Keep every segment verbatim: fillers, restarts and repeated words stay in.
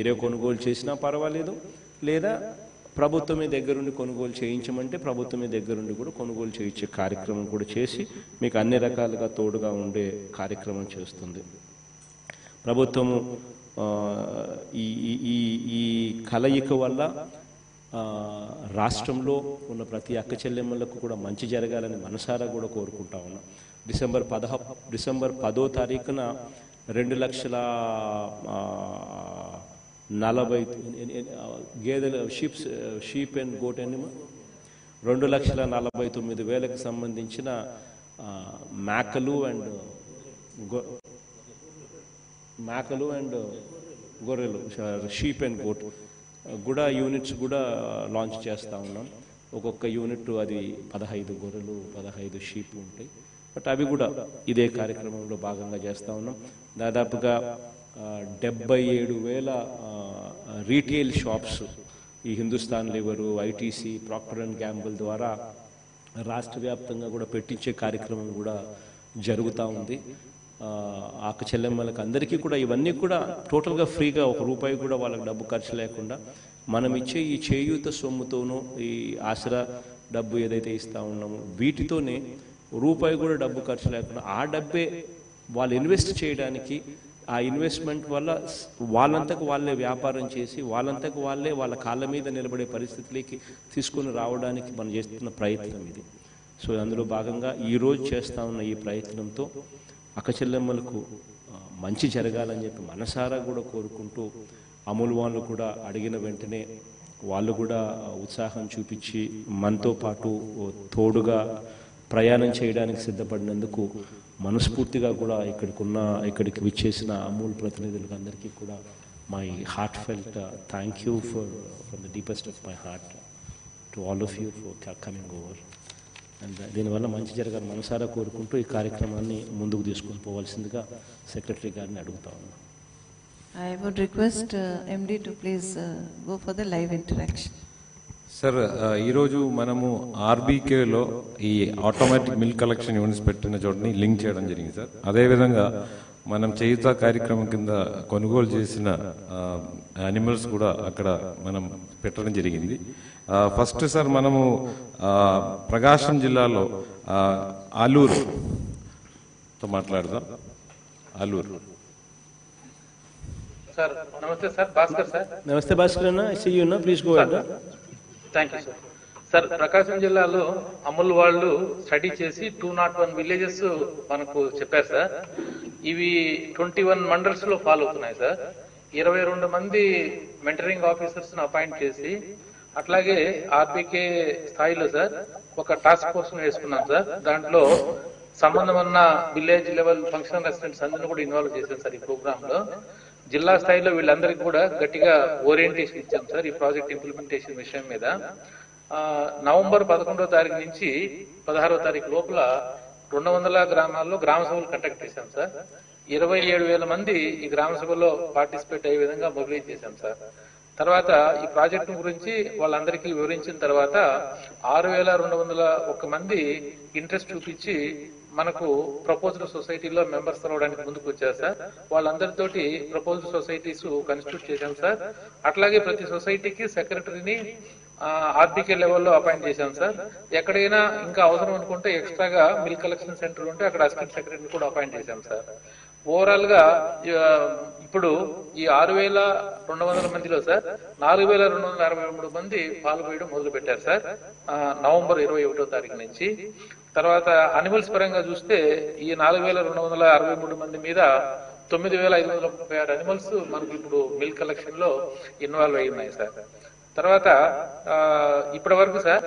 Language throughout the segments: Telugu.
మీరే కొనుగోలు చేసినా పర్వాలేదు, లేదా ప్రభుత్వమే దగ్గరుండి కొనుగోలు చేయించమంటే ప్రభుత్వమే దగ్గరుండి కూడా కొనుగోలు చేయించే కార్యక్రమం కూడా చేసి మీకు అన్ని రకాలుగా తోడుగా ఉండే కార్యక్రమం చేస్తుంది ప్రభుత్వము. ఈ ఈ ఈ కలయిక వల్ల రాష్ట్రంలో ఉన్న ప్రతి అక్క చెల్లెమ్మలకు కూడా మంచి జరగాలని మనసారా కూడా కోరుకుంటా ఉన్నాం. డిసెంబర్ పదహ డిసెంబర్ పదో తారీఖున రెండు లక్షల నలభై గేదెల షీప్స్ షీప్ అండ్ గోట్ అనిమా రెండు లక్షల నలభై తొమ్మిది వేలకు సంబంధించిన మేకలు అండ్ గొ మేకలు అండ్ గొర్రెలు షీప్ అండ్ గోట్ కూడా యూనిట్స్ కూడా లాంచ్ చేస్తూ ఉన్నాం. ఒక్కొక్క యూనిట్ అది పదహైదు గొర్రెలు పదహైదు షీప్ ఉంటాయి. బట్ అవి కూడా ఇదే కార్యక్రమంలో భాగంగా చేస్తూ ఉన్నాం. దాదాపుగా డెబ్బై ఏడు వేల రీటైల్ షాప్స్ ఈ Hindustan Lever, ITC, Procter and Gamble ద్వారా రాష్ట్ర వ్యాప్తంగా కూడా పెట్టించే కార్యక్రమం కూడా జరుగుతూ ఉంది. ఆక చెల్లెమ్మలకు అందరికీ కూడా ఇవన్నీ కూడా టోటల్గా ఫ్రీగా, ఒక రూపాయి కూడా వాళ్ళకి డబ్బు ఖర్చు లేకుండా మనం ఇచ్చే ఈ చేయూత సొమ్ముతోనూ ఈ ఆసరా డబ్బు ఏదైతే ఇస్తూ ఉన్నామో వీటితోనే రూపాయి కూడా డబ్బు ఖర్చు లేకుండా ఆ డబ్బే వాళ్ళు ఇన్వెస్ట్ చేయడానికి, ఆ ఇన్వెస్ట్మెంట్ వల్ల వాళ్ళంతకు వాళ్ళే వ్యాపారం చేసి వాళ్ళంతకు వాళ్ళే వాళ్ళ కాళ్ళ మీద నిలబడే పరిస్థితులకి తీసుకొని రావడానికి మనం చేస్తున్న ప్రయత్నం ఇది. సో అందులో భాగంగా ఈరోజు చేస్తూ ఉన్న ఈ ప్రయత్నంతో అక్క చెల్లెమ్మలకు మంచి జరగాలని చెప్పి మనసారా కూడా కోరుకుంటూ అమూల్ వాళ్ళు కూడా అడిగిన వెంటనే వాళ్ళు కూడా ఉత్సాహం చూపించి మనతో పాటు తోడుగా ప్రయాణం చేయడానికి సిద్ధపడినందుకు మనస్ఫూర్తిగా కూడా ఇక్కడికి ఉన్న ఇక్కడికి విచ్చేసిన అమూల్ ప్రతినిధులకు అందరికీ కూడా my heart felt thank you for from the deepest of my heart to all of you for coming over. And దీనివల్ల మంచి జరగాలి మనసారా కోరుకుంటూ ఈ కార్యక్రమాన్ని ముందుకు తీసుకొని పోవాల్సిందిగా సెక్రటరీ గారిని అడుగుతా ఉన్నాను. I would request uh, M D to please uh, go for the live interaction. Sir, ఈరోజు మనము ఆర్బీకేలో ఈ ఆటోమేటిక్ మిల్క్ కలెక్షన్ యూనిట్స్ పెట్టిన చోటని లింక్ చేయడం జరిగింది సార్. అదేవిధంగా మనం చేయుత కార్యక్రమం కింద కొనుగోలు చేసిన యానిమల్స్ కూడా అక్కడ మనం పెట్టడం జరిగింది. ఫస్ట్ సార్, మనము ప్రకాశం జిల్లాలో ఆలూరుతో మాట్లాడదాం. ఆలూరు సార్. నమస్తే సార్, భాస్కర్ సార్. నమస్తే భాస్కర్ అన్న, సీ యూ అన్న, please go ahead. Thank you sir. Sir, Prakasam జిల్లాలో అమూల్ వాళ్ళు స్టడీ చేసి టూ నాట్ వన్ విలేజెస్ మనకు చెప్పారు సార్. ఇవి ట్వంటీ వన్ మండల్స్ లో ఫాలో అవుతున్నాయి సార్. ఇరవై రెండు మంది మెంటరింగ్ ఆఫీసర్స్ అపాయింట్ చేసి, అట్లాగే ఆర్బీకే స్థాయిలో సార్ ఒక టాస్క్ ఫోర్స్ వేసుకున్నాం సార్. దాంట్లో సంబంధం ఉన్న విలేజ్ లెవెల్ ఫంక్షనల్ అసిస్టెంట్స్ అందరినీ కూడా ఇన్వాల్వ్ చేశాం సార్ ఈ ప్రోగ్రామ్ లో. జిల్లా స్థాయిలో వీళ్ళందరికీ కూడా గట్టిగా ఓరియంటేషన్ ఇచ్చాం సార్ ఈ ప్రాజెక్ట్ ఇంప్లిమెంటేషన్ విషయం మీద. నవంబర్ పదకొండో తారీఖు నుంచి పదహారో తారీఖు లోపల రెండు వందల గ్రామాల్లో గ్రామ సభలు కండక్ట్ చేశాం సార్. ఇరవై ఏడు వేల మంది ఈ గ్రామ సభలో పార్టిసిపేట్ అయ్యే విధంగా మొబిలైజ్ చేశాం సార్. తర్వాత ఈ ప్రాజెక్టు గురించి వాళ్ళందరికీ వివరించిన తర్వాత ఆరు వేల రెండు వందల ఒక్క మంది ఇంట్రెస్ట్ చూపించి మనకు ప్రపోజల్ సొసైటీలో మెంబర్స్ అవ్వడానికి ముందుకు వచ్చారు సార్. వాళ్ళందరితోటి ప్రపోజల్ సొసైటీస్ కన్స్టిట్యూట్ చేశాం సార్. అట్లాగే ప్రతి సొసైటీకి సెక్రటరీని ఆర్బీకే లెవెల్లో అపాయింట్ చేశాం సార్. ఎక్కడైనా ఇంకా అవసరం అనుకుంటే ఎక్స్ట్రాగా మిల్క్ కలెక్షన్ సెంటర్ ఉంటే అక్కడ అసిస్టెంట్ సెక్రటరీని కూడా అపాయింట్ చేశాం సార్. ఓవరాల్ గా ఇప్పుడు ఈ ఆరు వేల రెండు వందల మందిలో సార్ నాలుగు వేల రెండు వందల అరవై మూడు మంది పాల్గొనడం మొదలు పెట్టారు సార్ నవంబర్ ఇరవై ఒకటో తారీఖు నుంచి. తర్వాత అనిమల్స్ పరంగా చూస్తే ఈ నాలుగు వేల రెండు వందల అరవై మూడు మంది మీద తొమ్మిది వేల ఐదు వందల ముప్పై ఆరు అనిమల్స్ మనకు ఇప్పుడు మిల్క్ కలెక్షన్ లో ఇన్వాల్వ్ అయి ఉన్నాయి సార్. తర్వాత ఇప్పటి వరకు సార్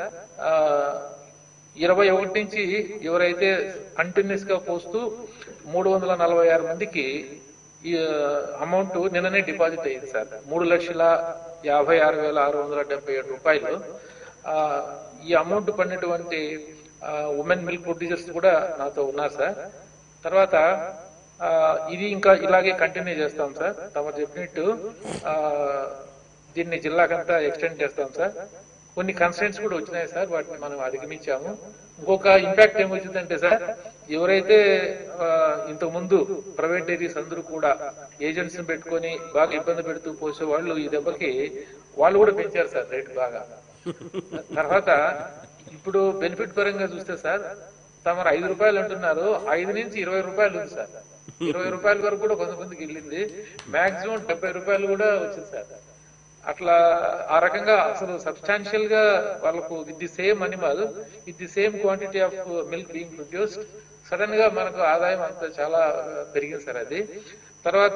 ఇరవై ఒకటి నుంచి ఎవరైతే కంటిన్యూస్ గా పోస్తూ మూడు వందల నలభై ఆరు మందికి ఈ అమౌంట్ నిన్ననే డిపాజిట్ అయ్యింది సార్. మూడు లక్షల యాభై ఆరు వేల ఆరు వందల డెబ్బై ఏడు రూపాయలు. ఈ అమౌంట్ పడినటువంటి ఉమెన్ మిల్క్ ప్రొడ్యూసర్స్ కూడా నాతో ఉన్నారు సార్. తర్వాత ఇది ఇంకా ఇలాగే కంటిన్యూ చేస్తాం సార్. తమ చెప్పినట్టు దీన్ని జిల్లాకంతా ఎక్స్టెండ్ చేస్తాం సార్. కొన్ని కన్స్టెంట్స్ కూడా వచ్చినాయి సార్, వాటిని మనం అధిగమించాము. ఇంకొక ఇంపాక్ట్ ఏమొచ్చిందంటే సార్, ఎవరైతే ఇంతకు ముందు ప్రైవేట్ డైరీస్ అందరూ కూడా ఏజెంట్స్ పెట్టుకొని బాగా ఇబ్బంది పెడుతూ పోసే వాళ్ళు ఈ దెబ్బకి వాళ్ళు కూడా పెంచారు సార్ రేటు బాగా. తర్వాత ఇప్పుడు బెనిఫిట్ పరంగా చూస్తే సార్, తమరు ఐదు రూపాయలు అంటున్నారు, ఐదు నుంచి ఇరవై రూపాయలు ఉంది సార్. ఇరవై రూపాయల వరకు కూడా కొంతమందికి వెళ్ళింది, మాక్సిమం డెబ్బై రూపాయలు కూడా వచ్చింది సార్. అట్లా ఆ రకంగా అసలు సబ్స్టాన్షియల్ గా వాళ్ళకు with the same animal with the same quantity of milk being produced sudden గా మనకు ఆదాయం అంత చాలా పెరిగింది సార్ అది. తర్వాత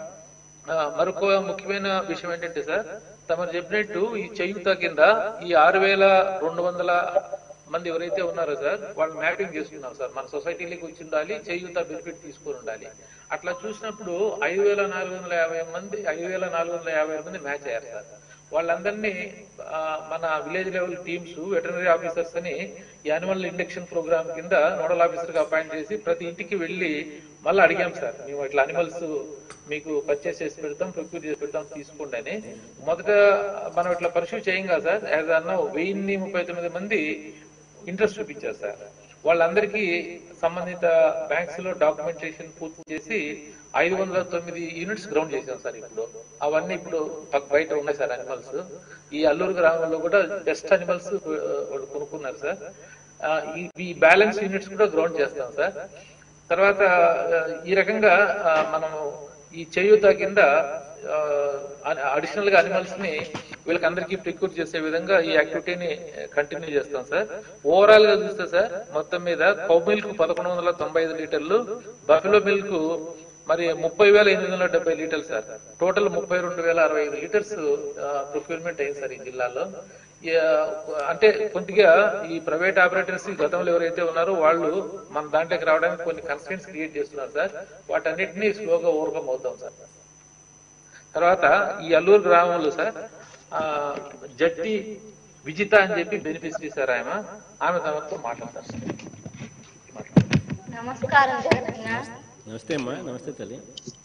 మరొక ముఖ్యమైన విషయం ఏంటంటే సార్, తమరు చెప్పినట్టు ఈ చేయూత కింద ఈ ఆరు వేల రెండు వందల మంది ఎవరైతే ఉన్నారో సార్, వాళ్ళు మ్యాపింగ్ చేసుకున్నాం సార్. మన సొసైటీలోకి వచ్చి ఉండాలి, చేయూత బెనిఫిట్ తీసుకొని ఉండాలి. అట్లా చూసినప్పుడు ఐదు వేల నాలుగు వందల యాభై మంది ఐదు వేల నాలుగు వందల యాభై మంది మ్యాచ్ అయ్యారు సార్. వాళ్ళందరినీ మన village level teams veterinary officers అని యానిమల్ ఇండక్షన్ ప్రోగ్రామ్ కింద నోడల్ ఆఫీసర్ గా అపాయింట్ చేసి ప్రతి ఇంటికి వెళ్ళి మళ్ళీ అడిగాం సార్, మేము ఇట్లా అనిమల్స్ మీకు పర్చేస్ చేసి పెడతాం, ప్రొక్యూర్ చేసి పెడతాం, తీసుకోండి అని. మొదట మనం ఇట్లా పర్సూ చేయం కదా సార్, యాజ్ అన్న వెయ్యిన్ని ముప్పై తొమ్మిది మంది ఇంట్రెస్ట్ చూపించారు సార్. వాళ్ళందరికీ సంబంధిత బ్యాంక్స్ లో డాక్యుమెంటేషన్ పూర్తి చేసి ఐదు వందల తొమ్మిది యూనిట్స్ గ్రౌండ్ చేశాం సార్. ఇప్పుడు అవన్నీ ఇప్పుడు బయట ఉన్నాయి సార్ అనిమల్స్. ఈ అల్లూరు గ్రామంలో కూడా బెస్ట్ అనిమల్స్ వాళ్ళు కొనుక్కున్నారు సార్. ఈ బ్యాలెన్స్ యూనిట్స్ కూడా గ్రౌండ్ చేస్తాం సార్. తర్వాత ఈ రకంగా మనము ఈ చేయూత కింద అడిషనల్ గా అనిమల్స్ ని వీళ్ళకి అందరికీ ప్రిక్యూర్ చేసే విధంగా ఈ యాక్టివిటీని కంటిన్యూ చేస్తాం సార్. ఓవరాల్ గా చూస్తే సార్, మొత్తం మీద కౌ మిల్క్ పదకొండు వందల తొంభై ఐదు లీటర్లు, బఫెలో మిల్క్ మరి ముప్పై వేల ఎనిమిది వందల డెబ్బై లీటర్లు సార్. టోటల్ ముప్పై రెండు వేల అరవై ఐదు లీటర్స్ ప్రొక్యూర్మెంట్ అయింది సార్ ఈ జిల్లాలో. అంటే కొద్దిగా ఈ ప్రైవేట్ ఆపరేటర్స్ గతంలో ఎవరైతే ఉన్నారో వాళ్ళు మన దాంట్లోకి రావడానికి కొన్ని కన్స్టెంట్స్ క్రియేట్ చేస్తున్నారు సార్. వాటన్నిటినీ స్లోగా ఓవర్కమ్ అవుతాం సార్. తర్వాత ఈ అల్లూరు గ్రామంలో సార్ జట్టి విజిత అని చెప్పి బెనిఫిషరీ సార్, ఆమె ఆమె తమతో మాట్లాడతారు సార్. నమస్కారం జగనన్న. నమస్తే అమ్మా. నమస్తే తల్లి.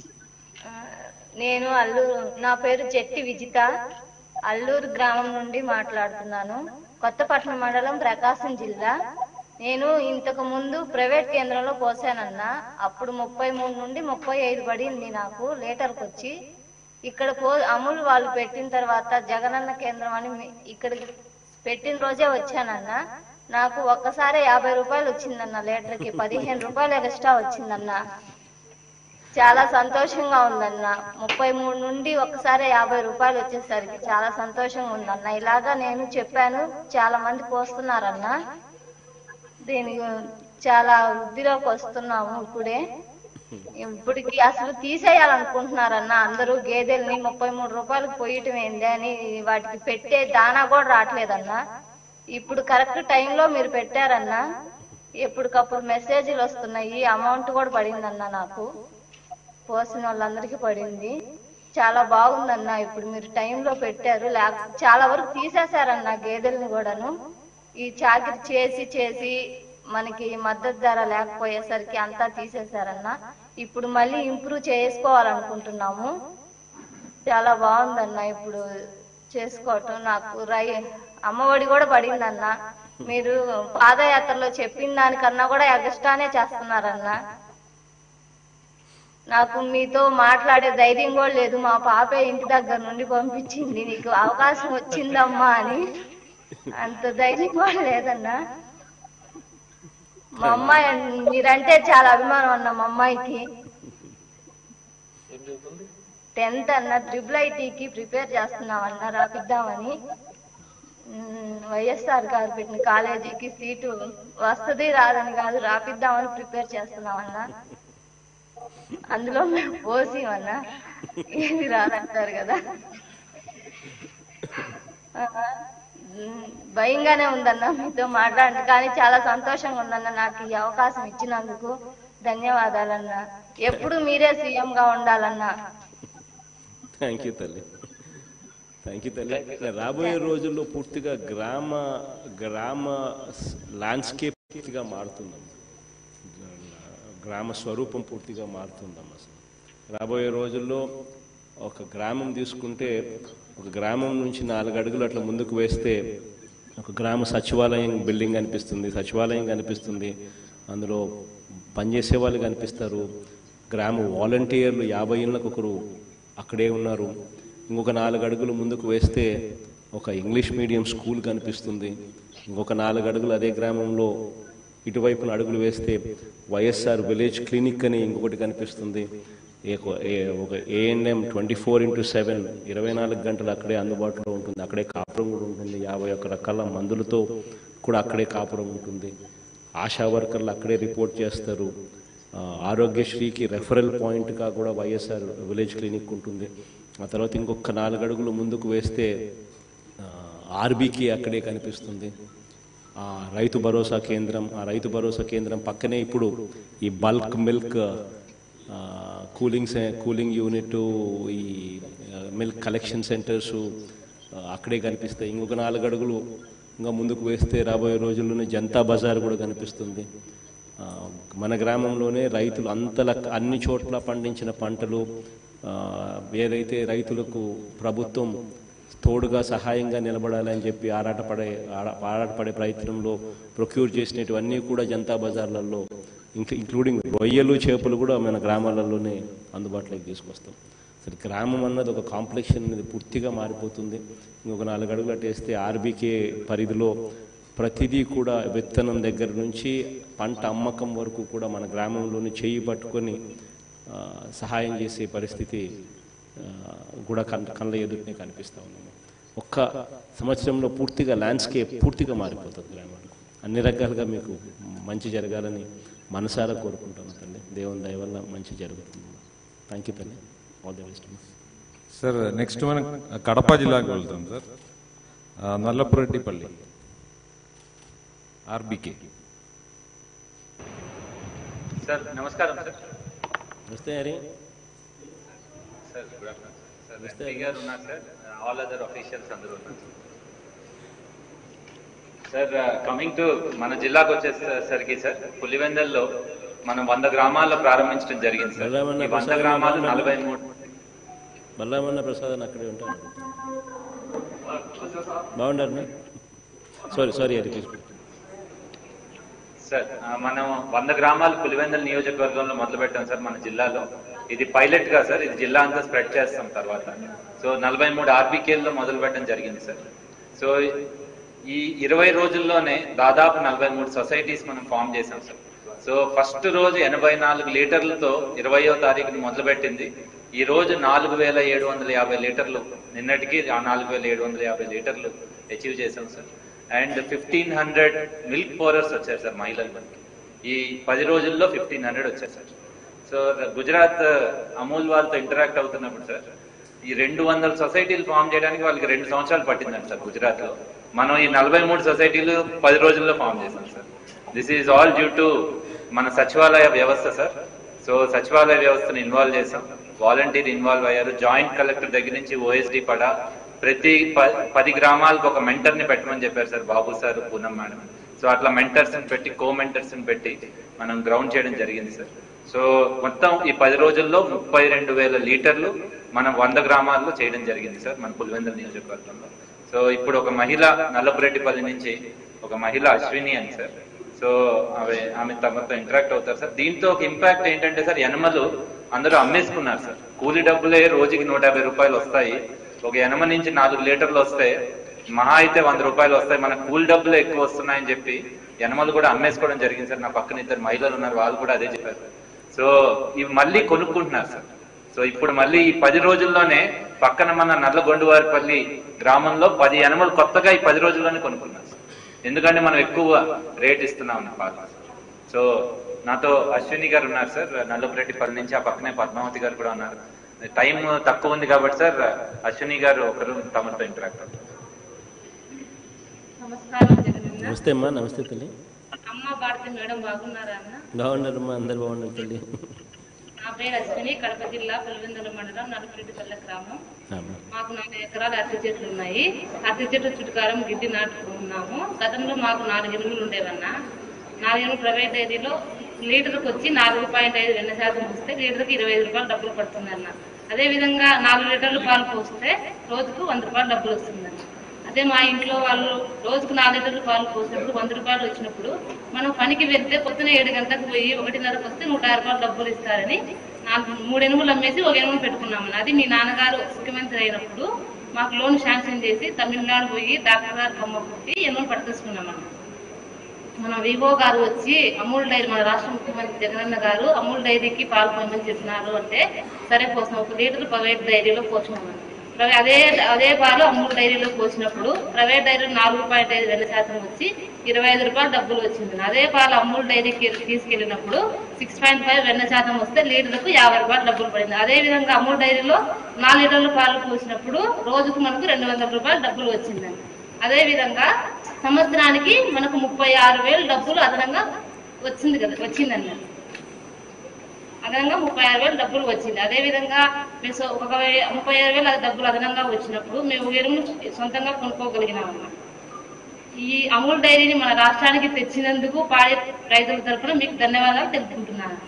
నేను అల్లూరు, నా పేరు జట్టి విజిత, అల్లూరు గ్రామం నుండి మాట్లాడుతున్నాను. కొత్తపట్నం మండలం, ప్రకాశం జిల్లా. నేను ఇంతకు ముందు ప్రైవేట్ కేంద్రంలో పోసానన్నా, అప్పుడు ముప్పై మూడు నుండి ముప్పై ఐదు పడింది నాకు లీటర్కి వచ్చి. ఇక్కడ పో అమూల్ వాళ్ళు పెట్టిన తర్వాత జగనన్న కేంద్రం అని ఇక్కడికి పెట్టిన రోజే వచ్చానన్న. నాకు ఒక్కసారి యాభై రూపాయలు వచ్చిందన్న లీటర్కి, పదిహేను రూపాయలు ఎక్స్ట్రా వచ్చిందన్న. చాలా సంతోషంగా ఉందన్న. ముప్పై మూడు నుండి ఒక్కసారి యాభై రూపాయలు వచ్చేసరికి చాలా సంతోషంగా ఉందన్న. ఇలాగా నేను చెప్పాను, చాలా మంది పోస్తున్నారన్న. దీనికి చాలా వృద్ధిలోకి వస్తున్నాము ఇప్పుడే. ఇప్పటికి అసలు తీసేయాలనుకుంటున్నారన్న అందరూ. గేదెల్ని ముప్పై మూడు రూపాయలకు పోయటం ఏంది అని వాటికి పెట్టే దానా కూడా రావట్లేదన్న. ఇప్పుడు కరెక్ట్ టైంలో మీరు పెట్టారన్న, ఎప్పటికప్పుడు మెసేజ్లు వస్తున్నాయి, అమౌంట్ కూడా పడిందన్న. నాకు పోసిన వాళ్ళందరికీ పడింది. చాలా బాగుందన్న. ఇప్పుడు మీరు టైంలో పెట్టారు, లేక చాలా వరకు తీసేశారన్న గేదెల్ని కూడాను. ఈ చాకిరి చేసి చేసి మనకి మద్దతు ధర లేకపోయేసరికి అంతా తీసేశారన్న. ఇప్పుడు మళ్ళీ ఇంప్రూవ్ చేసుకోవాలనుకుంటున్నాము. చాలా బాగుందన్న ఇప్పుడు చేసుకోవటం. నాకు రై అమ్మఒడి కూడా పడిందన్న. మీరు పాదయాత్రలో చెప్పిన దానికన్నా కూడా ఎగస్ట్రానే చేస్తున్నారన్న. నాకు మీతో మాట్లాడే ధైర్యం కూడా లేదు. మా పాపే ఇంటి దగ్గర నుండి పంపించింది, నీకు అవకాశం వచ్చిందమ్మా అని. అంత ధైర్యం కూడా లేదన్నా. మా అమ్మాయి మీరంటే చాలా అభిమానం అన్న. మా అమ్మాయికి టెన్త్ అన్న, ట్రిపుల్ ఐటీకి ప్రిపేర్ చేస్తున్నామన్న, రాపిద్దామని. వైఎస్ఆర్ గారు పెట్టిన కాలేజీకి సీటు వస్తుంది రాదని కాదు, రాపిద్దామని ప్రిపేర్ చేస్తున్నామన్నా. అందులో మేము పోసిమన్నా, ఏది రాదంటారు కదా. భయంగానే ఉందన్న మీతో మాట్లాడండి, కానీ చాలా సంతోషంగా ఉందన్న. నాకు ఈ అవకాశం ఇచ్చినందుకు ధన్యవాదాలన్న. ఎప్పుడు మీరే సీఎం గా ఉండాలన్నా. థ్యాంక్ యూ తల్లి, థ్యాంక్ యూ తల్లి. రాబోయే రోజుల్లో పూర్తిగా గ్రామ గ్రామ ల్యాండ్స్కేప్గా మారుతుందమ్మా. గ్రామ స్వరూపం పూర్తిగా మారుతుందమ్మా. అసలు రాబోయే రోజుల్లో ఒక గ్రామం తీసుకుంటే, ఒక గ్రామం నుంచి నాలుగు అడుగులు అట్లా ముందుకు వేస్తే ఒక గ్రామ సచివాలయం బిల్డింగ్ కనిపిస్తుంది, సచివాలయం కనిపిస్తుంది, అందులో పనిచేసే వాళ్ళు కనిపిస్తారు, గ్రామ వాలంటీర్లు యాభై ఏళ్ళకు ఒకరు అక్కడే ఉన్నారు. ఇంకొక నాలుగు అడుగులు ముందుకు వేస్తే ఒక ఇంగ్లీష్ మీడియం స్కూల్ కనిపిస్తుంది. ఇంకొక నాలుగు అడుగులు అదే గ్రామంలో ఇటువైపున అడుగులు వేస్తే వైఎస్ఆర్ విలేజ్ క్లినిక్ అని ఇంకొకటి కనిపిస్తుంది. ఒక ANM twenty four into seven ఇరవై నాలుగు గంటలు అక్కడే అందుబాటులో ఉంటుంది. అక్కడే కాపురం కూడా ఉంటుంది. యాభై ఒక్క రకాల మందులతో కూడా అక్కడే కాపురం ఉంటుంది. ఆశా వర్కర్లు అక్కడే రిపోర్ట్ చేస్తారు. ఆరోగ్యశ్రీకి రెఫరల్ పాయింట్గా కూడా వైఎస్ఆర్ విలేజ్ క్లినిక్ ఉంటుంది. ఆ తర్వాత ఇంకొక నాలుగు అడుగులు ముందుకు వేస్తే ఆర్బీకి అక్కడే కనిపిస్తుంది. ఆ రైతు భరోసా కేంద్రం, ఆ రైతు భరోసా కేంద్రం పక్కనే ఇప్పుడు ఈ bulk milk cooling cooling unit, ఈ మిల్క్ కలెక్షన్ సెంటర్స్ అక్కడే కనిపిస్తాయి. ఇంకొక నాలుగు అడుగులు ఇంకా ముందుకు వేస్తే రాబోయే రోజుల్లోనే జనతా బజార్ కూడా కనిపిస్తుంది. మన గ్రామంలోనే రైతులు అంతల అన్ని చోట్ల పండించిన పంటలు ఏదైతే రైతులకు ప్రభుత్వం తోడుగా సహాయంగా నిలబడాలని చెప్పి ఆరాటపడే ఆరాటపడే ప్రయత్నంలో ప్రొక్యూర్ చేసినటువన్నీ కూడా జనతా బజార్లలో ఇంక్లూడింగ్ రొయ్యలు చేపలు కూడా మన గ్రామాలలోనే అందుబాటులోకి తీసుకొస్తాం. సరే, గ్రామం అన్నది ఒక కాంప్లెక్షన్ అనేది పూర్తిగా మారిపోతుంది. ఇంకొక నాలుగు అడుగులు అట్టేస్తే ఆర్బీకే పరిధిలో ప్రతిదీ కూడా విత్తనం దగ్గర నుంచి పంట అమ్మకం వరకు కూడా మన గ్రామంలోని చేయి పట్టుకొని సహాయం చేసే పరిస్థితి కూడా కన్ కళ్ళ ఎదుటినే కనిపిస్తూ ఉన్నాము. ఒక్క సంవత్సరంలో పూర్తిగా ల్యాండ్స్కేప్ పూర్తిగా మారిపోతుంది. గ్రామాలకు అన్ని రకాలుగా మీకు మంచి జరగాలని మనసారా కోరుకుంటాను తల్లి. దేవుని దయ వల్ల మంచి జరుగుతుంది. థ్యాంక్ యూ తల్లి. All the best. Sir, next మనం కడప జిల్లాకు వెళ్తాం సార్. నల్లపురెడ్డిపల్లి ఆర్బీకే. సార్ నమస్కారం సార్. నమస్తే Hari. Sir good afternoon sir. SP గారు ఉన్నారు సార్, ఆల్ అదర్ ఆఫీషియల్స్ అందరూ ఉన్నారు సార్. కమింగ్ టు మన జిల్లాకు వచ్చేసరికి సార్, పులివెందల్లో మనం వంద గ్రామాల్లో ప్రారంభించడం జరిగింది సార్. వంద గ్రామాలు నలభై మూడు బల్లామన్న ప్రసాద్ అక్కడే ఉంటాను. బాగుండారు. Sorry sorry Hari sir. మనం వంద గ్రామాలు పులివెందల నియోజకవర్గంలో మొదలు పెట్టాం సార్ మన జిల్లాలో. ఇది పైలట్ గా సార్, ఇది జిల్లా అంతా స్ప్రెడ్ చేస్తాం తర్వాత. సో నలభై మూడు ఆర్బీకేల్లో మొదలు పెట్టడం జరిగింది సార్. సో ఈ ఇరవై రోజుల్లోనే దాదాపు నలభై మూడు సొసైటీస్ మనం ఫామ్ చేసాం సార్. సో ఫస్ట్ రోజు ఎనభై నాలుగు లీటర్లతో ఇరవయో తారీఖుని మొదలు పెట్టింది. ఈ రోజు నాలుగు వేల ఏడు వందల యాభై లీటర్లు, నిన్నటికి ఆ నాలుగు వేల ఏడు వందల యాభై లీటర్లు అచీవ్ చేసాం sir. And fifteen hundred milk pourers వచ్చారు సార్ మహిళలు మనకి. ఈ పది రోజుల్లో ఫిఫ్టీన్ హండ్రెడ్ వచ్చారు సార్. సో గుజరాత్ అమూల్ వాళ్ళతో ఇంటరాక్ట్ అవుతున్నప్పుడు సార్, ఈ రెండు వందల సొసైటీలు ఫామ్ చేయడానికి వాళ్ళకి రెండు సంవత్సరాలు పట్టిందండి సార్ గుజరాత్ లో. మనం ఈ నలభై మూడు సొసైటీలు పది రోజుల్లో ఫామ్ చేసాం sir. This is all due to మన సచివాలయ వ్యవస్థ సార్. సో సచివాలయ వ్యవస్థను ఇన్వాల్వ్ చేసాం, వాలంటీర్ ఇన్వాల్వ్ అయ్యారు, జాయింట్ కలెక్టర్ దగ్గర నుంచి ఓఎస్డి పడా ప్రతి పది గ్రామాలకు ఒక మెంటర్ ని పెట్టమని చెప్పారు sir Babu sir, Poonam madam. So అట్లా మెంటర్స్ ని పెట్టి కో మెంటర్స్ ని పెట్టి మనం గ్రౌండ్ చేయడం జరిగింది సార్. సో మొత్తం ఈ పది రోజుల్లో ముప్పై రెండు వేల లీటర్లు మనం వంద గ్రామాల్లో చేయడం జరిగింది సార్ మన పులివెందుల నియోజకవర్గంలో. సో ఇప్పుడు ఒక మహిళ నల్లపురెడ్డిపల్లి నుంచి ఒక మహిళ అశ్విని అని సార్. సో ఆమె ఆమె తమతో ఇంటరాక్ట్ అవుతారు సార్. దీంతో ఒక ఇంపాక్ట్ ఏంటంటే సార్, ఎనమలు అందరూ అమ్మేసుకున్నారు సార్. కూలీ డబ్బులే రోజుకి నూట యాభై రూపాయలు వస్తాయి. ఒక ఎనమ నుంచి నాలుగు లీటర్లు వస్తే మహా అయితే వంద రూపాయలు వస్తాయి, మన కూలి డబ్బులు ఎక్కువ వస్తున్నాయని చెప్పి ఎనమలు కూడా అమ్మేసుకోవడం జరిగింది సార్. నా పక్కన ఇద్దరు మహిళలు ఉన్నారు, వాళ్ళు కూడా అదే చెప్పారు. సో ఇవి మళ్ళీ కొనుక్కుంటున్నారు సార్. సో ఇప్పుడు మళ్ళీ ఈ పది రోజుల్లోనే పక్కన మన నల్లగొండవారిపల్లి గ్రామంలో పది ఎనమలు కొత్తగా ఈ పది రోజుల్లోనే కొనుక్కున్నారు సార్. ఎందుకంటే మనం ఎక్కువ రేట్ ఇస్తున్నాం పాలు. సో నాతో అశ్విని గారు ఉన్నారు సార్ నల్లపురెడ్డిపల్లి నుంచి, ఆ పక్కనే పద్మావతి గారు కూడా ఉన్నారు. టైం తక్కువ ఉంది కాబట్టి సార్ అశ్విని గారు ఒకరు తమతో ఇంటరాక్ట్ అవుతారు. నమస్తే అమ్మా. నమస్తే తల్లి. అమ్మ భారతి మేడం బాగున్నారా అన్న? బాగున్నారమ్మా, అందరు బాగున్నారు తల్లి. నా పేరు అశ్విని, కడప జిల్లా పులివెందుల మండలం నల్లపురెడ్డిపల్లి గ్రామం. మాకు నాలుగు ఎకరాల అరటి చెట్లు ఉన్నాయి. అరటి చెట్ల చుట్టుకారం గిడ్డి నాటుకున్నాము. గతంలో మాకు నాలుగు ఎనుగులు ఉండేవన్నా. నాలుగు ఎనుగులు ప్రైవేట్ డైరీలో లీటర్కి వచ్చి నాలుగు పాయింట్ ఐదు వెన్న శాతం వస్తే లీటర్కి ఇరవై ఐదు రూపాయలు డబ్బులు పడుతుందన్న. అదేవిధంగా నాలుగు లీటర్లు పాలు పోస్తే రోజుకు వంద రూపాయలు డబ్బులు వస్తుందన్న. అదే మా ఇంట్లో వాళ్ళు రోజుకు నాలుగు లీటర్లు పాలు పోసినప్పుడు వంద రూపాయలు వచ్చినప్పుడు మనం పనికి వెళ్తే పొద్దున ఏడు గంటలకు పోయి ఒకటిన్నరకు వస్తే నూట యాభై రూపాయలు డబ్బులు ఇస్తారని నాలుగు మూడు ఎనుములు అమ్మేసి ఒక ఎనుములు పెట్టుకున్నామని. అది మీ నాన్నగారు ముఖ్యమంత్రి అయినప్పుడు మాకు లోన్ శాంక్షన్ చేసి తమిళనాడు పోయి డాక్టర్ గారు బొమ్మ పుట్టి ఎనుములు పట్టుకొచ్చుకున్నామన్న. మన వివో గారు వచ్చి అమూల్ డైరీ, మన రాష్ట్ర ముఖ్యమంత్రి జగనన్న గారు అమూల్ డైరీకి పాలు పొందని చెప్పినారు అంటే సరే పోసినాం. ఒక లీటర్ ప్రైవేట్ డైరీలో పోసినామని. అదే అదే పాలు అమూల్ డైరీలో పోసినప్పుడు ప్రైవేట్ డైరీలో నాలుగు పాయింట్ ఐదు వెన్న శాతం వచ్చి ఇరవై ఐదు రూపాయలు డబ్బులు వచ్చింది. అదే పాలు అమూల్ డైరీకి తీసుకెళ్లినప్పుడు సిక్స్ పాయింట్ ఫైవ్ వెన్న శాతం వస్తే లీటర్కు యాభై రూపాయలు డబ్బులు పడింది. అదే విధంగా అమూల్ డైరీలో నాలుగు లీటర్ల పాలు పోసినప్పుడు రోజుకు మనకు రెండు వందల రూపాయలు డబ్బులు వచ్చిందండి. అదే విధంగా సంవత్సరానికి మనకు ముప్పై ఆరు వేలు డబ్బులు అదనంగా వచ్చింది కదా వచ్చిందండి. అదనంగా ముప్పై ఆరు వేలు డబ్బులు వచ్చింది. అదే విధంగా మేము ఒక ముప్పై ఆరు వేలు డబ్బులు అదనంగా వచ్చినప్పుడు మేము ఎరువులు సొంతంగా కొనుక్కోగలిగినామన్నా. ఈ అమూల్ డైరీని మన రాష్ట్రానికి తెచ్చినందుకు పాడి రైతుల తరఫున మీకు ధన్యవాదాలు తెలుపుకుంటున్నాను.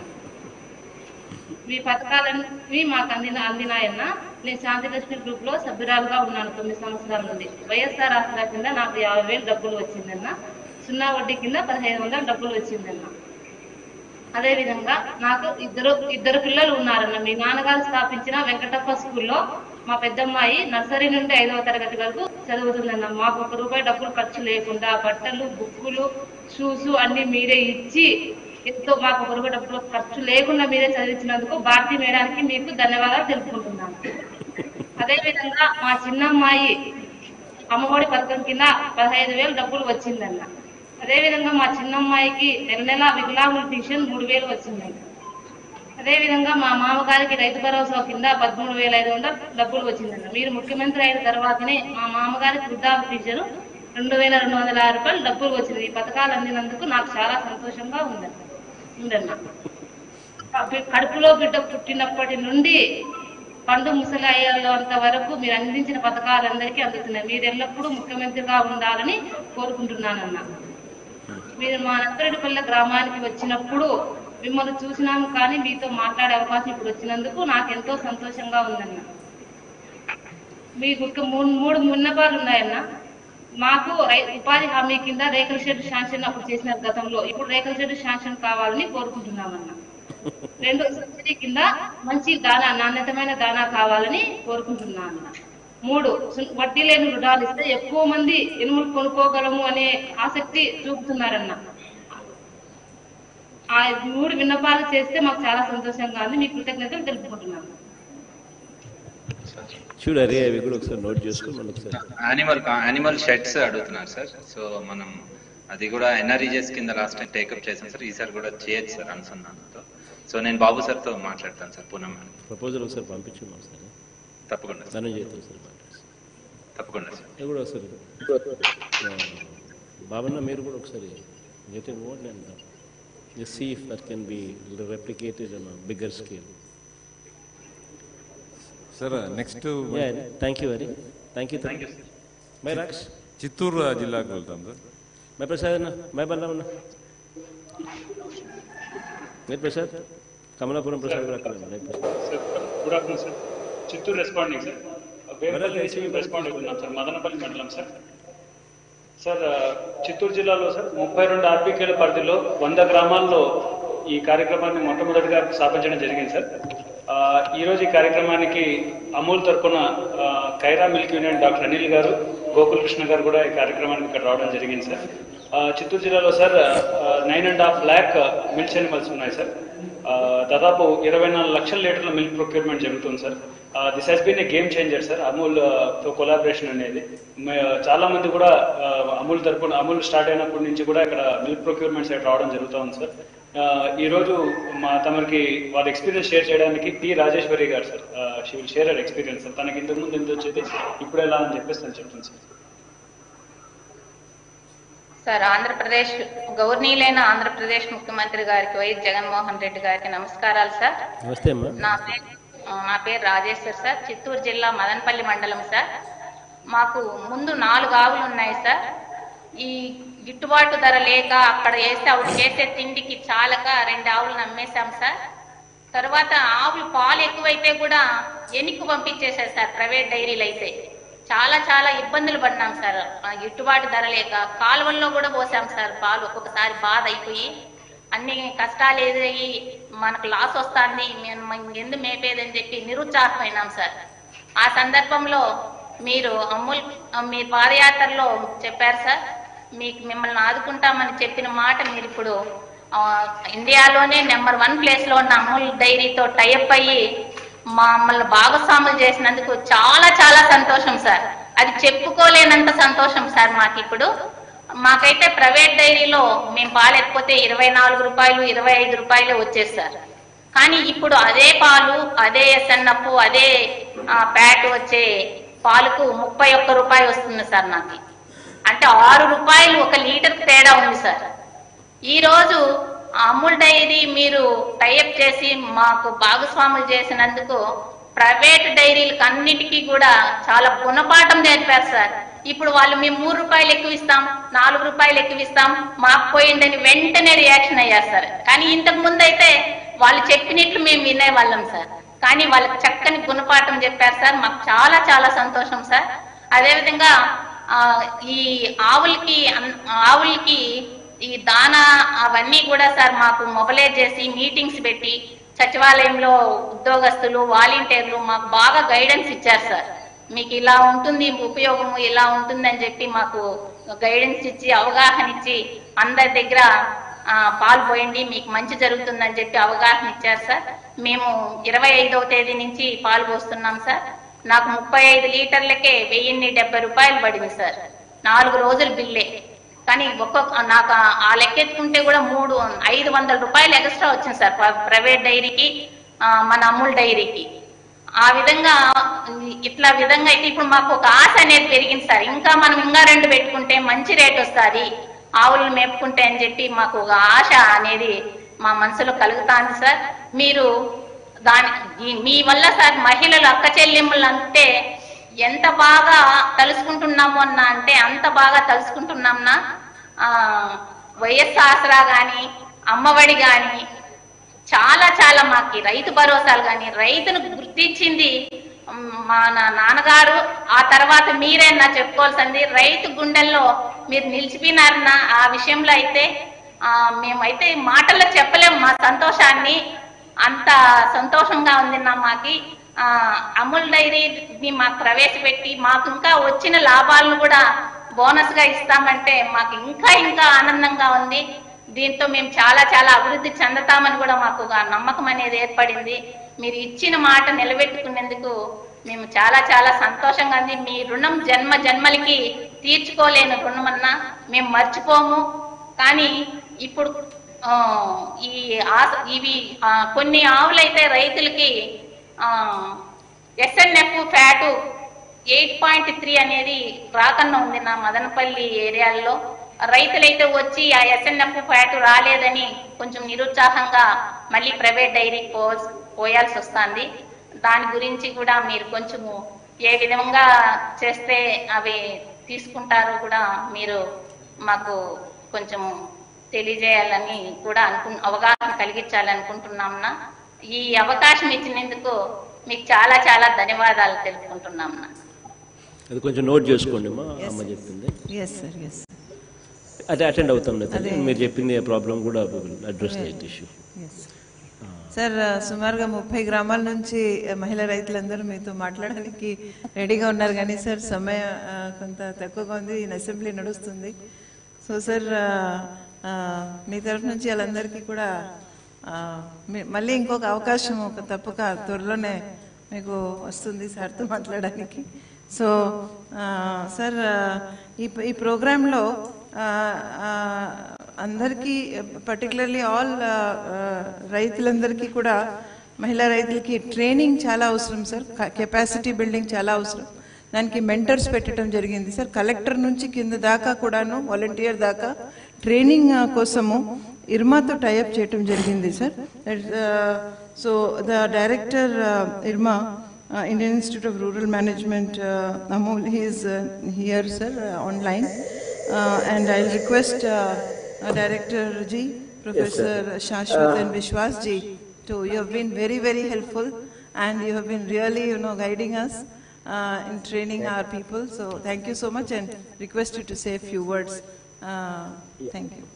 మీ పథకాలన్నీ మాకు అందిన అందినాయన్న. నేను శాంతిలక్ష్మి గ్రూప్ లో సభ్యురాలుగా ఉన్నాను తొమ్మిది సంవత్సరాల నుండి. వైఎస్ఆర్ ఆసరా కింద నాకు యాభై వేలు డబ్బులు వచ్చిందన్న. సున్నా వడ్డీ కింద పదిహేను వందలు డబ్బులు వచ్చిందన్న. అదే విధంగా నాకు ఇద్దరు ఇద్దరు పిల్లలు ఉన్నారన్న. మీ నాన్నగారు స్థాపించిన వెంకటప్ప స్కూల్లో మా పెద్దమ్మాయి నర్సరీ నుండి ఐదవ తరగతి వరకు చదువుతుందన్న. మాకు ఒక రూపాయి డబ్బులు ఖర్చు లేకుండా బట్టలు, బుక్కులు, షూస్ అన్ని మీరే ఇచ్చి ఎంతో మాకు ఒక రూపాయి డబ్బులు ఖర్చు లేకుండా మీరే చదివించినందుకు భారతీ మేడానికి మీకు ధన్యవాదాలు తెలుపుకుంటున్నాను. అదే విధంగా మా చిన్నమ్మాయి అమ్మఒడి పథకం కింద పదహైదు వేలు డబ్బులు వచ్చిందన్న. అదే విధంగా మా చిన్నమ్మాయికి నెల నెల వికలాంగుల పెన్షన్ మూడు వేలు వచ్చిందండి. అదే విధంగా మా మామగారికి రైతు భరోసా కింద పదమూడు వేల ఐదు వందలు డబ్బులు వచ్చిందన్న. మీరు ముఖ్యమంత్రి అయిన తర్వాతనే మా మామగారికి వృద్ధాప్య పెన్షన్ రెండు వేల రెండు వందల ఆరు రూపాయలు డబ్బులు వచ్చింది. ఈ పథకాలు అందినందుకు నాకు చాలా సంతోషంగా ఉందన్న ఉందన్న కడుపులో బిడ్డ పుట్టినప్పటి నుండి పండు ముసలి అయ్యేంత వరకు మీరు అందించిన పథకాలందరికీ అందుతున్నాయి. మీరు ఎల్లప్పుడూ ముఖ్యమంత్రిగా ఉండాలని కోరుకుంటున్నానన్న. మీరు మా నక్కరెడ్డిపల్లె గ్రామానికి వచ్చినప్పుడు మిమ్మల్ని చూసినాము, కానీ మీతో మాట్లాడే అవకాశం ఇప్పుడు వచ్చినందుకు నాకు ఎంతో సంతోషంగా ఉందన్న. మీకు మూడు మూడు విన్నపాలు ఉన్నాయన్న. మాకు ఉపాధి హామీ కింద రేకుల షెడ్ శాంక్షన్ అప్పుడు చేసిన గతంలో, ఇప్పుడు రేకుల షెడ్ శాంక్షన్ కావాలని కోరుకుంటున్నామన్నా. రెండు, సబ్సిడీ కింద మంచి దానా నాణ్యతమైన దానా కావాలని కోరుకుంటున్నా అన్న. మూడు, వడ్డీ లేని రుణాలు ఇస్తే ఎక్కువ మంది ఎనుములు కొనుక్కోగలము అనే ఆసక్తి చూపుతున్నారన్న. ఆ మూడు విన్నపాలు చేస్తే మాకు చాలా సంతోషంగా ఉంది. మీ కృతజ్ఞతలు తెలుపుకుంటున్నాను. చూడరే అవి కూడా ఒకసారి నోట్ చేసుకుని మనం ఒకసారి యానిమల్ యానిమల్ షెడ్స్ అడుగుతున్నారు సార్. సో మనం అది కూడా ఎన్ఆర్ఈజెస్ కింద లాస్ట్ టైం టేకప్ చేసాం సార్. ఈసారి కూడా చేయొచ్చు సార్ అనుసంధానంతో. సో నేను బాబు సార్తో మాట్లాడతాను సార్. పూనం ప్రపోజల్ ఒకసారి పంపించున్నాం సార్. తప్పకుండా సార్. దాన్ని చేస్తాం సార్. తప్పకుండా సార్. అది కూడా ఒకసారి బాబన్న మీరు కూడా ఒకసారి get involved and uh, see if that can be replicated on a bigger scale. Sir next thank you very thank you thank you my rocks Chittoor జిల్లాకు వెళ్తాం సార్. మై ప్రసాద్ అన్న మై బల్లా అన్న మై ప్రసాద్ కమలాపురం ప్రసాద్ కూడా అక్కడ మై Prasad. Good afternoon sir. Chittoor responding sir. Vemapalli responding ఉన్నాం సార్. మదనపల్లి మండలం సార్. సార్ చిత్తూరు జిల్లాలో సార్ ముప్పై రెండు ఆర్బీకేల పరిధిలో వంద గ్రామాల్లో ఈ కార్యక్రమాన్ని మొట్టమొదటిగా స్థాపించడం జరిగింది సార్. ఈ రోజు ఈ కార్యక్రమానికి అమూల్ తరఫున Kaira milk union doctor Anil గారు, గోకుల్ కృష్ణ గారు కూడా ఈ కార్యక్రమానికి ఇక్కడ రావడం జరిగింది సార్. చిత్తూరు జిల్లాలో sir nine and half lakh milk animals ఉన్నాయి సార్. దాదాపు ఇరవై నాలుగు లక్షల లీటర్ల మిల్క్ ప్రొక్యూర్మెంట్ జరుగుతుంది sir. This has been a game changer sir Amul తో కొలాబరేషన్ అనేది. చాలా మంది కూడా అమూల్ తరపున అమూల్ స్టార్ట్ అయినప్పటి నుంచి కూడా ఇక్కడ మిల్క్ ప్రొక్యూర్మెంట్ సైడ్ రావడం జరుగుతూ ఉంది సార్. ఈ రోజు మా తమకి వాళ్ళ ఎక్స్పీరియన్స్ షేర్ చేయడానికి పి రాజేశ్వరి గారు sir. She will share our experience sir. తనకి ఇంతకు ముందు ఎంత వచ్చేది ఇప్పుడు ఎలా అని చెప్పేసి తను చెప్తుంది సార్. సార్, ఆంధ్రప్రదేశ్ గవర్నీలైన ఆంధ్రప్రదేశ్ ముఖ్యమంత్రి గారికి వైఎస్ జగన్మోహన్ రెడ్డి గారికి నమస్కారాలు సార్. నా పేరు నా పేరు రాజేశ్వర్ సార్. చిత్తూరు జిల్లా మదనపల్లి మండలం సార్. మాకు ముందు నాలుగు ఆవులు ఉన్నాయి సార్. ఈ గిట్టుబాటు ధర లేక అక్కడ వేస్తే ఆవిడ చేసే తిండికి చాలక రెండు ఆవులు నమ్మేశాం సార్. తర్వాత ఆవులు పాలు ఎక్కువైతే కూడా ఎన్నికి పంపించేశారు సార్ ప్రైవేట్ డైరీలు అయితే. చాలా చాలా ఇబ్బందులు పడినాం సార్. గిట్టుబాటు ధర లేక కాలువల్లో కూడా పోసాం సార్ పాలు. ఒక్కొక్కసారి బాధ అయిపోయి అన్ని కష్టాలు ఎదురయ్యి మనకు లాస్ వస్తుంది, మేము ఎందుకు మేపేదని చెప్పి నిరుత్సాహమైనాం సార్. ఆ సందర్భంలో మీరు అమూల్ మీ పాదయాత్రలో చెప్పారు సార్, మీకు మిమ్మల్ని ఆదుకుంటామని చెప్పిన మాట మీరు ఇప్పుడు ఇండియాలోనే నెంబర్ వన్ ప్లేస్ లో ఉన్న అమూల్ డైరీతో టైఅప్ అయ్యి మమ్మల్ని భాగస్వాములు చేసినందుకు చాలా చాలా సంతోషం సార్. అది చెప్పుకోలేనంత సంతోషం సార్ మాకు. ఇప్పుడు మాకైతే ప్రైవేట్ డైరీలో మేము పాలు ఎక్కిపోతే ఇరవై నాలుగు రూపాయలు ఇరవై ఐదు రూపాయలు వచ్చేది సార్. కానీ ఇప్పుడు అదే పాలు అదే ఎస్ఎన్ఎఫ్ అదే ప్యాట్ వచ్చే పాలకు ముప్పై ఒక్క రూపాయలు వస్తుంది సార్ నాకు. అంటే ఆరు రూపాయలు ఒక లీటర్కి తేడా ఉంది సార్. ఈ రోజు అమూల్ డైరీ మీరు టైఅప్ చేసి మాకు భాగస్వాములు చేసినందుకు ప్రైవేట్ డైరీలకు అన్నిటికీ కూడా చాలా గుణపాఠం నేర్పారు సార్. ఇప్పుడు వాళ్ళు మేము మూడు రూపాయలు ఎక్కువ ఇస్తాం, నాలుగు రూపాయలు ఎక్కువ ఇస్తాం, మాకు పోయిందని వెంటనే రియాక్షన్ అయ్యారు సార్. కానీ ఇంతకు ముందు అయితే వాళ్ళు చెప్పినట్లు మేము వినేవాళ్ళం సార్. కానీ వాళ్ళకి చక్కని గుణపాఠం చెప్పారు సార్. మాకు చాలా చాలా సంతోషం సార్. అదేవిధంగా ఈ ఆవులకి ఆవులకి ఈ దానా అవన్నీ కూడా సార్ మాకు మొబలైజ్ చేసి మీటింగ్స్ పెట్టి సచివాలయంలో ఉద్యోగస్తులు వాలంటీర్లు మాకు బాగా గైడెన్స్ ఇచ్చారు సార్. మీకు ఇలా ఉంటుంది ఉపయోగము ఇలా ఉంటుందని చెప్పి మాకు గైడెన్స్ ఇచ్చి అవగాహన ఇచ్చి అందరి దగ్గర పాలు పోయండి మీకు మంచి జరుగుతుందని చెప్పి అవగాహన ఇచ్చారు సార్. మేము ఇరవై ఐదవ తేదీ నుంచి పాలు పోస్తున్నాం సార్. నాకు ముప్పై ఐదు లీటర్లకే వెయ్యిన్ని డెబ్బై రూపాయలు పడింది సార్, నాలుగు రోజులు బిల్లే. కానీ ఒక్కొక్క నాకు ఆ లెక్కెత్తుకుంటే కూడా మూడు ఐదు వందల రూపాయలు ఎక్స్ట్రా వచ్చింది సార్ ప్రైవేట్ డైరీకి మన అమూల్ డైరీకి. ఆ విధంగా ఇట్లా విధంగా అయితే ఇప్పుడు మాకు ఒక ఆశ అనేది పెరిగింది సార్. ఇంకా మనం ఇంకా రెండు పెట్టుకుంటే మంచి రేట్ వస్తుంది ఆవులను మేపుకుంటే అని చెప్పి మాకు ఒక ఆశ అనేది మా మనసులో కలుగుతాంది సార్. మీరు దాని మీ వల్ల సార్ మహిళలు అక్క చెల్లెమ్మలు అంటే ఎంత బాగా తలుసుకుంటున్నాము అన్న అంటే అంత బాగా తలుసుకుంటున్నాంనా. ఆ వైఎస్ ఆసరా గాని అమ్మఒడి గాని చాలా చాలా మాకి రైతు భరోసాలు కానీ రైతును గుర్తించింది మా నాన్నగారు. ఆ తర్వాత మీరేనా చెప్పుకోవాల్సింది. రైతు గుండెల్లో మీరు నిలిచిపోయినారన్న ఆ విషయంలో అయితే ఆ మేమైతే మాటల్లో చెప్పలేము మా సంతోషాన్ని. అంత సంతోషంగా ఉంది నా మాకి. ఆ అమూల్ డైరీని మాకు ప్రవేశపెట్టి మాకు ఇంకా వచ్చిన లాభాలను కూడా బోనస్ గా ఇస్తామంటే మాకు ఇంకా ఇంకా ఆనందంగా ఉంది. దీంతో మేము చాలా చాలా అభివృద్ధి చెందుతామని కూడా మాకు నమ్మకం అనేది ఏర్పడింది. మీరు ఇచ్చిన మాట నిలబెట్టుకునేందుకు మేము చాలా చాలా సంతోషంగా ఉంది. మీ రుణం జన్మ జన్మలకి తీర్చుకోలేని రుణం అన్నా మేము మర్చిపోము. కానీ ఇప్పుడు ఈ ఇవి కొన్ని ఆవులైతే రైతులకి SNF fat eight point three అనేది రాకన్నా ఉంది నా మదనపల్లి ఏరియాల్లో. రైతులైతే వచ్చి ఆ ఎస్ఎన్ఎఫ్ ఫ్యాటు రాలేదని కొంచెం నిరుత్సాహంగా మళ్ళీ ప్రైవేట్ డైరీకి పో పోయాల్సి వస్తుంది. దాని గురించి కూడా మీరు కొంచెము ఏ విధంగా చేస్తే అవి తీసుకుంటారో కూడా మీరు మాకు కొంచెం తెలియజేయాలని కూడా అనుకు అవగాహన కలిగించాలనుకుంటున్నాంనా. ఈ అవకాశం ఇచ్చినందుకు మీకు చాలా చాలా ధన్యవాదాలు తెలుపుకుంటున్నాంనా. అది కొంచెం నోట్ చేసుకోండి మా అమ్మ చెప్పింది. అదే అటెండ్ అవుతాం మీరు చెప్పింది ప్రాబ్లం కూడా అడ్రస్ ఇష్యూ. సార్ సుమారుగా ముప్పై గ్రామాల నుంచి మహిళా రైతులందరూ మీతో మాట్లాడడానికి రెడీగా ఉన్నారు. కానీ సార్ సమయం కొంత తక్కువగా ఉంది, అసెంబ్లీ నడుస్తుంది. సో సార్ మీ తరఫు నుంచి వాళ్ళందరికీ కూడా మళ్ళీ ఇంకొక అవకాశం ఒక తప్పక త్వరలోనే మీకు వస్తుంది సార్తో మాట్లాడడానికి. సో సార్ ఈ ఈ ప్రోగ్రాంలో అందరికీ పర్టికులర్లీ ఆల్ రైతులందరికీ కూడా మహిళా రైతులకి ట్రైనింగ్ చాలా అవసరం సార్. కెపాసిటీ బిల్డింగ్ చాలా అవసరం. దానికి మెంటర్స్ పెట్టడం జరిగింది సార్. కలెక్టర్ నుంచి కింద దాకా కూడాను వాలంటీర్ దాకా ట్రైనింగ్ కోసము ఇర్మాతో టైఅప్ చేయడం జరిగింది sir. So the director IRMA Indian Institute of Rural Management, uh, Amol, he is uh, here, sir, uh, online. Uh, and I'll request uh, uh, Director Ji, Professor yes, Shashwat uh, and Vishwas Ji, to, you have been very, very helpful and you have been really, you know, guiding us. uh, in training our people. So thank you so much, and request you to say a few words. Uh, thank you.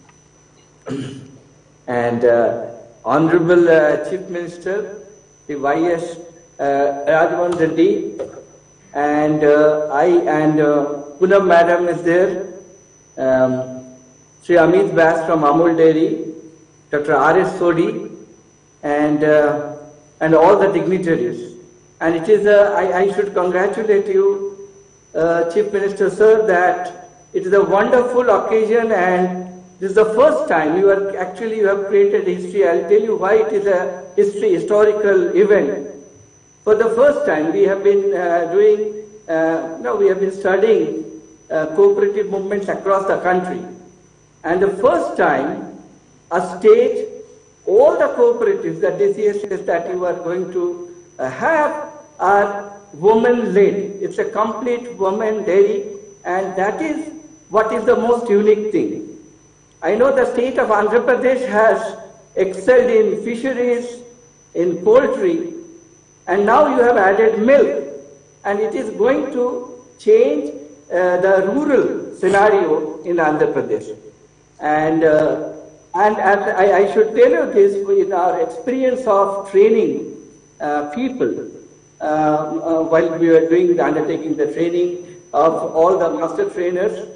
And uh, Honorable uh, Chief Minister, the Y S uh, Rajmohan Reddy, and uh, I and uh, Poonam Madam is there, um, Sri Amit Bas from Amul Dairy, Doctor R S Sodhi, and uh, and all the dignitaries. And it is uh, I, I should congratulate you, uh, Chief Minister Sir, that it is a wonderful occasion, and this is the first time you are actually you have created history. I'll tell you why it is a history historical event. For the first time, we have been uh, doing, uh, no, we have been studying uh, cooperative movements across the country. And the first time, a state, all the cooperatives, the D C S that you are going to uh, have are women-led. It's a complete women dairy, and that is what is the most unique thing. I know the state of Andhra Pradesh has excelled in fisheries, in poultry, and now you have added milk, and it is going to change uh, the rural scenario in Andhra Pradesh. And, uh, and, and I, I should tell you this with our experience of training uh, people uh, uh, while we were doing the undertaking the training of all the master trainers.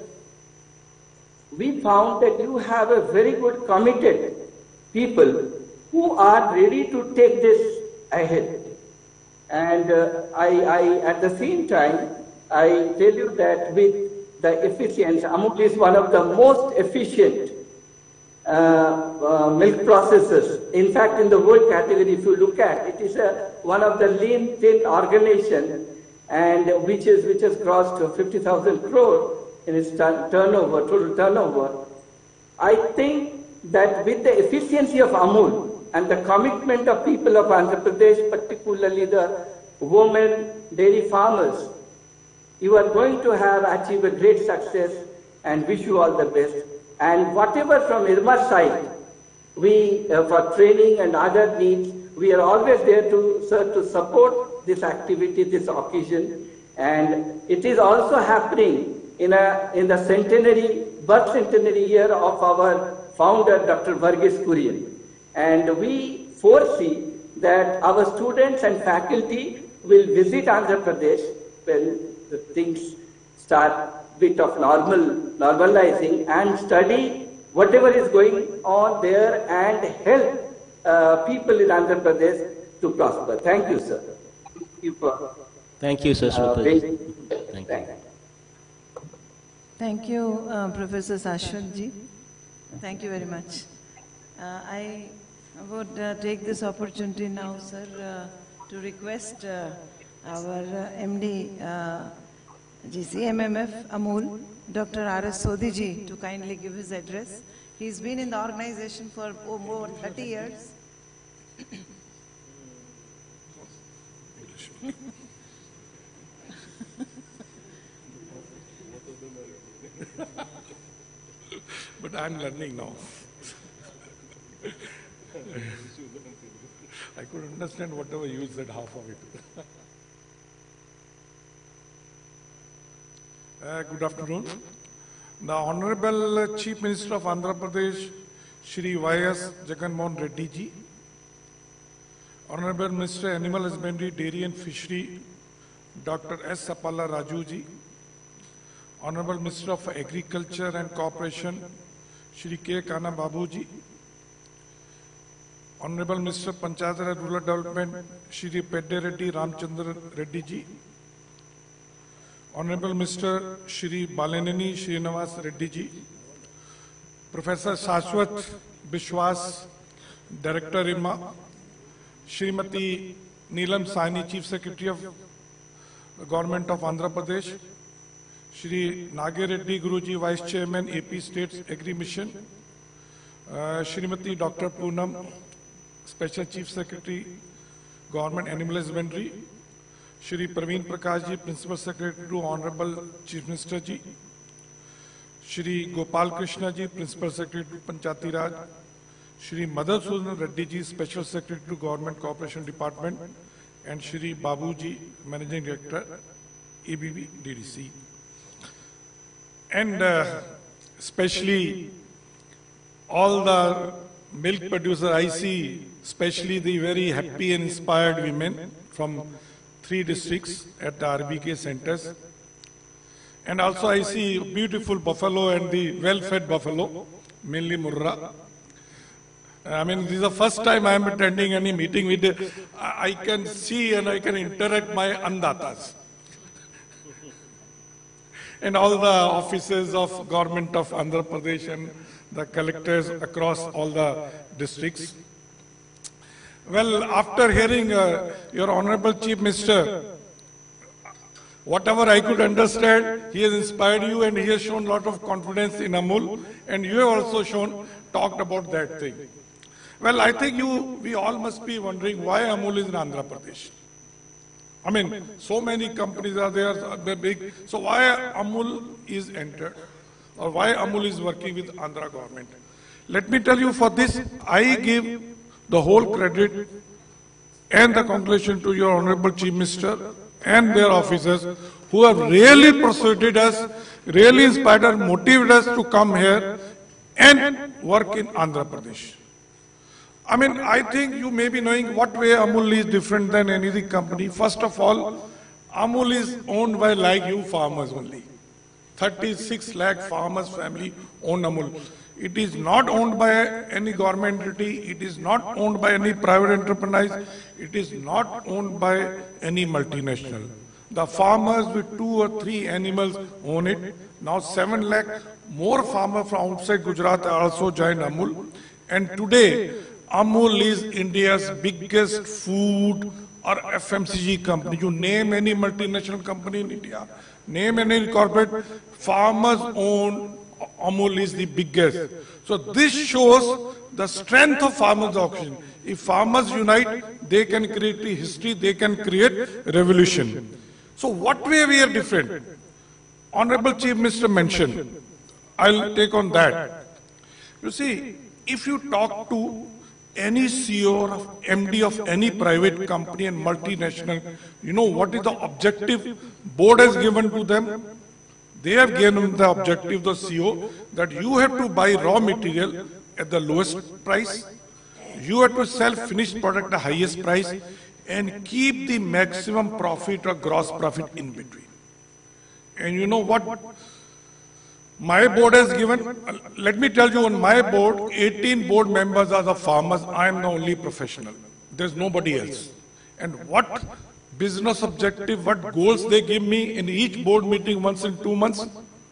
We found that you have a very good committed people who are ready to take this ahead. And uh, I, I, at the same time, I tell you that with the efficiency, Amul is one of the most efficient uh, uh, milk processors. In fact, in the world category, if you look at it, is a, one of the lean, thin organization, and which is which has crossed fifty thousand crore in its turnover, total turnover. I think that with the efficiency of Amul and the commitment of people of Andhra Pradesh, particularly the women dairy farmers, you are going to have achieved a great success, and wish you all the best. And whatever from IRMA side, we uh, for training and other needs, we are always there to, sir, to support this activity, this occasion. And it is also happening in, a, in the centenary, birth centenary year of our founder, Doctor Varghese Kurian. And we foresee that our students and faculty will visit Andhra Pradesh when the things start bit of normal, normalizing, and study whatever is going on there and help uh, people in Andhra Pradesh to prosper. Thank you, sir. Thank you, for, Thank you, sir. uh, Thank Thank you. Thank you, uh, Professor Shashwat ji. Thank you very much. Uh, I would uh, take this opportunity now, sir, uh, to request uh, our uh, M D, uh, G C M M F Amul, Doctor R S Sodhi ji, to kindly give his address. He's been in the organization for over thirty years. But I'm learning now. I could understand whatever you said, half of it. uh, good afternoon. The Honorable Chief Minister of Andhra Pradesh, Shri Y S Jagan Mohan Reddy ji, Honorable Minister Animal Husbandry, Dairy and Fishery, Doctor S. Sapala Raju ji, Honorable Minister of Agriculture and Cooperation, Shri K. Kana Babu ji, Honorable Minister Panchayat Raj Rural Development, Shri Pedde Reddy Ramchandra Reddy ji, Honorable Mister Shri Balanani Srinivas Reddy ji, Professor Shashwat Bishwas, Director I R M A, Srimati Neelam Saini, Chief Secretary of the Government of Andhra Pradesh, Shri Nagar Reddy Guruji, Vice Chairman, A P States Agri Mission, uh, Srimati Doctor Poonam, Special Chief Secretary, Government Animal Husbandry, Shri Praveen Prakash ji, Principal Secretary to Honorable Chief Minister ji, Shri Gopal Krishna ji, Principal Secretary to Panchayati Raj, Shri Madhusudan Reddy ji, Special Secretary to Government Cooperation Department, and Shri Babu ji, Managing Director, A B B D D C. And uh, especially all the milk producers I see, especially the very happy and inspired women from three districts at the R B K centers. And also I see beautiful buffalo and the well-fed buffalo, mainly Murra. I mean, this is the first time I am attending any meeting with, the, I can see and I can interact my andatas. And all the offices of government of Andhra Pradesh and the collectors across all the districts. Well, after hearing uh, your Honorable Chief Minister, whatever I could understand, he has inspired you and he has shown a lot of confidence in Amul, and you have also shown, talked about that thing. Well, I think you, we all must be wondering why Amul is in Andhra Pradesh. I mean, so many companies are there, they're big. So why Amul is entered, or why Amul is working with Andhra government? Let me tell you, for this, I give the whole credit and the congratulations to your Honorable Chief Minister and their officers who have really persuaded us, really inspired us, motivated us to come here and work in Andhra Pradesh. I mean, I think you may be knowing what way Amul is different than any other company. First of all, Amul is owned by like you farmers only. thirty-six lakh farmers family own Amul. It is not owned by any government entity. It is not owned by any private enterprise. It is not owned by any multinational. The farmers with two or three animals own it. Now seven lakh more farmers from outside Gujarat are also joined Amul. And today, Amul is India's biggest food or F M C G company. You name any multinational company in India, name any corporate, farmers own Amul is the biggest. So this shows the strength of farmers' auction. If farmers unite, they can create a history, they can create revolution. So what way we are different? Honorable Chief Minister mentioned, I'll take on that. You see, if you talk to any C E O or M D of any private company and multinational, you know what is the objective board has given to them? They have given the objective, the C E O, that you have to buy raw material at the lowest price, you have to sell finished product at the highest price, and keep the maximum profit or gross profit in between. And you know what my board has given? Let me tell you, on my board, eighteen board members are the farmers. I am the only professional. There's nobody else. And what business objective, what goals they give me in each board meeting once in two months?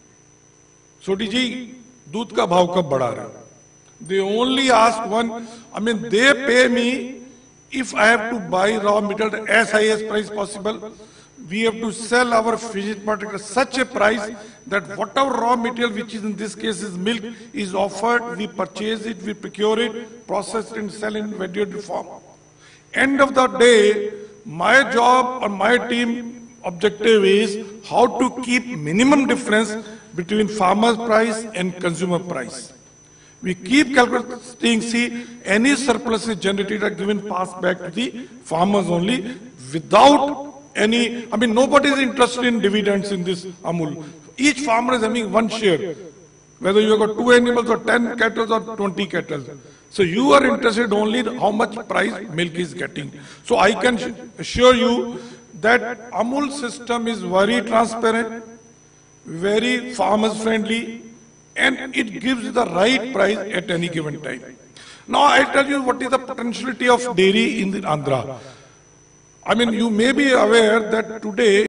Soti ji, doodh ka bhav kab badha rahe? They only ask one, I mean, they pay me if I have to buy raw material at as high as price possible. We have to sell our finished product at such a price that whatever raw material, which is in this case is milk, is offered, we purchase it, we procure it, process it and sell it in value-added form. End of the day, my job or my team objective is how to keep minimum difference between farmer's price and consumer price. We keep calculating, see, any surplus is generated or given passed back to the farmers only without any, I mean, nobody is interested in dividends in this Amul. Each farmer is having one share, whether you have got two animals or ten cattle or twenty cattle. So you are interested only in how much price milk is getting. So I can assure you that Amul system is very transparent, very farmers friendly, and it gives the right price at any given time. Now I'll tell you what is the potentiality of dairy in the Andhra. I mean, you may be aware that today